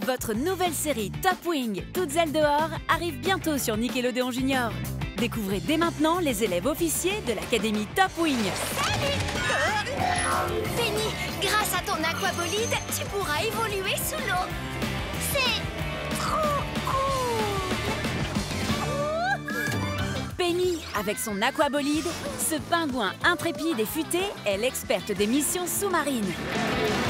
Votre nouvelle série Top Wing, Toutes ailes dehors, arrive bientôt sur Nickelodeon Junior. Découvrez dès maintenant les élèves officiers de l'Académie Top Wing. Salut Penny, grâce à ton aquabolide, tu pourras évoluer sous l'eau. C'est trop cool. Penny, avec son aquabolide, ce pingouin intrépide et futé est l'experte des missions sous-marines.